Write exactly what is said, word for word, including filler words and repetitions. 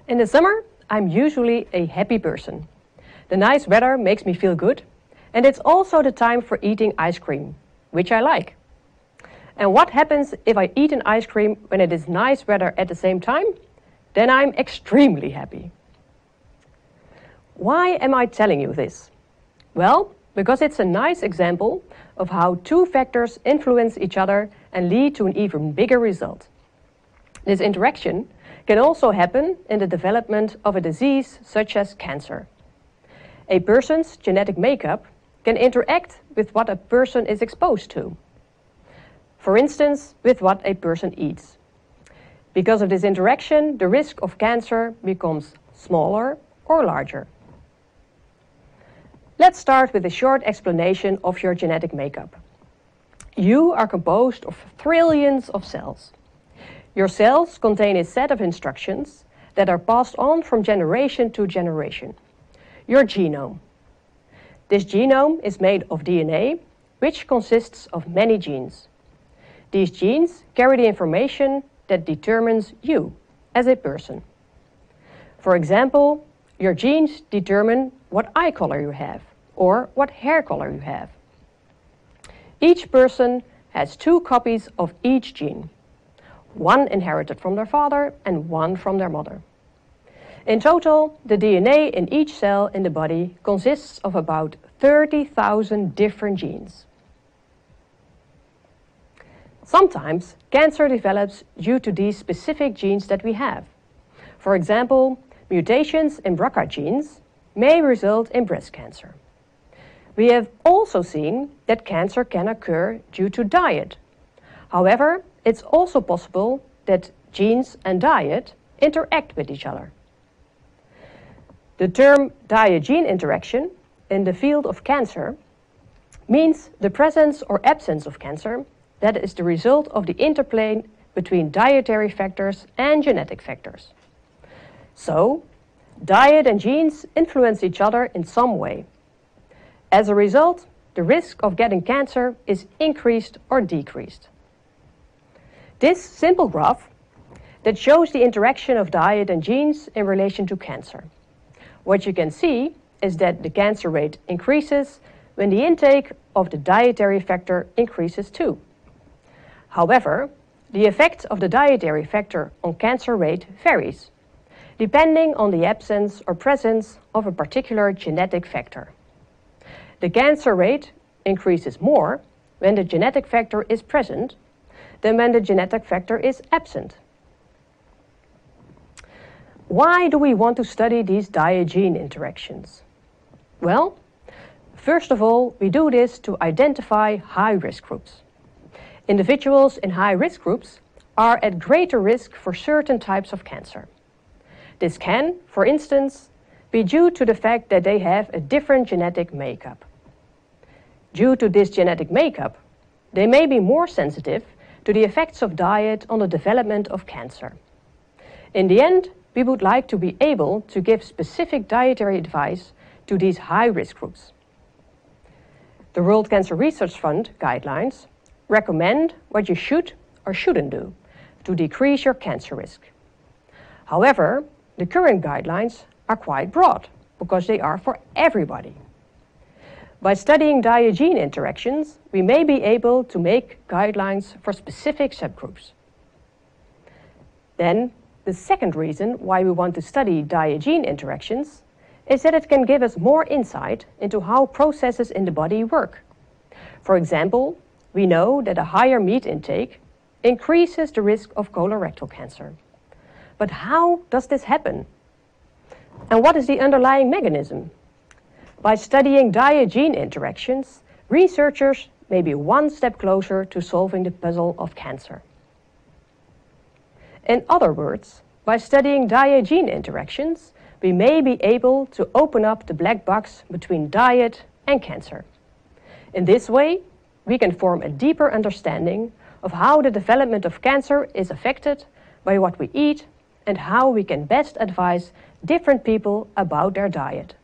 In the summer, I'm usually a happy person. The nice weather makes me feel good, and it's also the time for eating ice cream, which I like. And what happens if I eat an ice cream when it is nice weather at the same time? Then I'm extremely happy. Why am I telling you this? Well, because it's a nice example of how two factors influence each other and lead to an even bigger result. This interaction can also happen in the development of a disease such as cancer. A person's genetic makeup can interact with what a person is exposed to. For instance, with what a person eats. Because of this interaction, the risk of cancer becomes smaller or larger. Let's start with a short explanation of your genetic makeup. You are composed of trillions of cells. Your cells contain a set of instructions that are passed on from generation to generation. Your genome. This genome is made of D N A, which consists of many genes. These genes carry the information that determines you as a person. For example, your genes determine what eye color you have or what hair color you have. Each person has two copies of each gene, one inherited from their father and one from their mother. In total, the D N A in each cell in the body consists of about thirty thousand different genes. Sometimes cancer develops due to these specific genes that we have. For example, mutations in B R C A genes may result in breast cancer. We have also seen that cancer can occur due to diet. However, it's also possible that genes and diet interact with each other. The term diet-gene interaction in the field of cancer means the presence or absence of cancer that is the result of the interplay between dietary factors and genetic factors. So, diet and genes influence each other in some way. As a result, the risk of getting cancer is increased or decreased. This simple graph that shows the interaction of diet and genes in relation to cancer. What you can see is that the cancer rate increases when the intake of the dietary factor increases too. However, the effect of the dietary factor on cancer rate varies, depending on the absence or presence of a particular genetic factor. The cancer rate increases more when the genetic factor is present than when the genetic factor is absent. Why do we want to study these diet-gene interactions? Well, first of all, we do this to identify high-risk groups. Individuals in high-risk groups are at greater risk for certain types of cancer. This can, for instance, be due to the fact that they have a different genetic makeup. Due to this genetic makeup, they may be more sensitive to the effects of diet on the development of cancer. In the end, we would like to be able to give specific dietary advice to these high-risk groups. The World Cancer Research Fund guidelines recommend what you should or shouldn't do to decrease your cancer risk. However, the current guidelines are quite broad because they are for everybody. By studying diet-gene interactions, we may be able to make guidelines for specific subgroups. Then, the second reason why we want to study diet-gene interactions is that it can give us more insight into how processes in the body work. For example, we know that a higher meat intake increases the risk of colorectal cancer. But how does this happen? And what is the underlying mechanism? By studying diet-gene interactions, researchers may be one step closer to solving the puzzle of cancer. In other words, by studying diet-gene interactions, we may be able to open up the black box between diet and cancer. In this way, we can form a deeper understanding of how the development of cancer is affected by what we eat and how we can best advise different people about their diet.